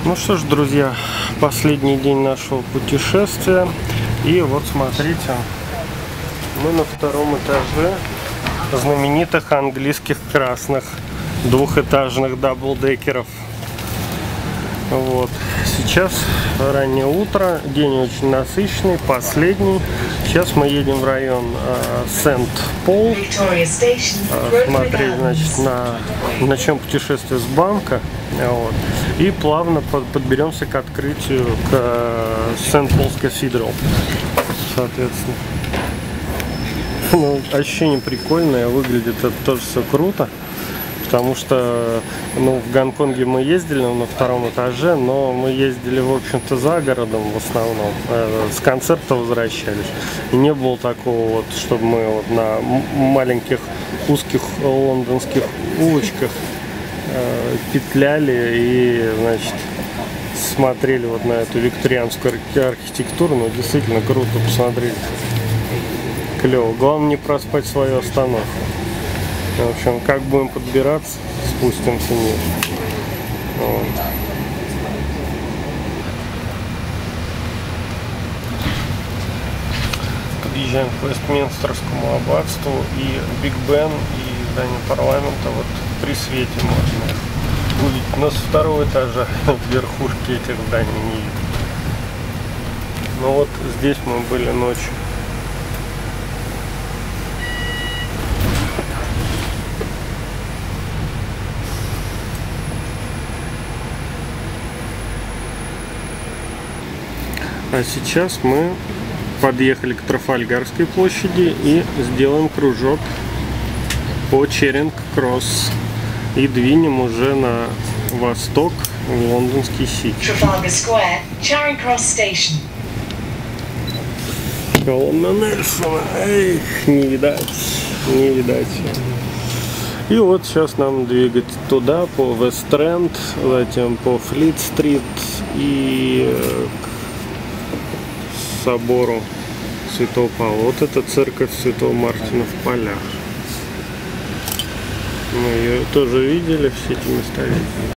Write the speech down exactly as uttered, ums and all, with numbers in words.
Ну что ж, друзья, последний день нашего путешествия. И вот смотрите, мы на втором этаже знаменитых английских красных двухэтажных даблдекеров. Вот. Сейчас раннее утро, день очень насыщенный, последний. Сейчас мы едем в район э, Сент-Пол, э, смотреть, значит, на начнем путешествие с банка, вот, и плавно под, подберемся к открытию к э, Сент-Пол's Cathedral, соответственно. Ну, ощущение прикольное, выглядит это тоже все круто. Потому что, ну, в Гонконге мы ездили на втором этаже, но мы ездили, в общем-то, за городом в основном, э, с концерта возвращались. И не было такого вот, чтобы мы вот на маленьких узких лондонских улочках э, петляли и, значит, смотрели вот на эту викторианскую архитектуру. Ну, действительно круто посмотреть. Клево. Главное не проспать свою остановку. В общем, как будем подбираться, спустимся вниз. Вот. Подъезжаем к Вестминстерскому аббатству и Биг Бен, и здание парламента. Вот при свете можно увидеть. Но с второго этажа верхушки этих зданий не видно. Но вот здесь мы были ночью. А сейчас мы подъехали к Трафальгарской площади и сделаем кружок по Черинг-Кросс и двинем уже на восток в лондонский Сити. Колонна Нельсона, эх, не видать, не видать. И вот сейчас нам двигать туда, по Вест-Энд, затем по Флит-стрит и собору Святого Павла. Вот это церковь Святого Мартина в Полях. Мы ее тоже видели, все эти места видели.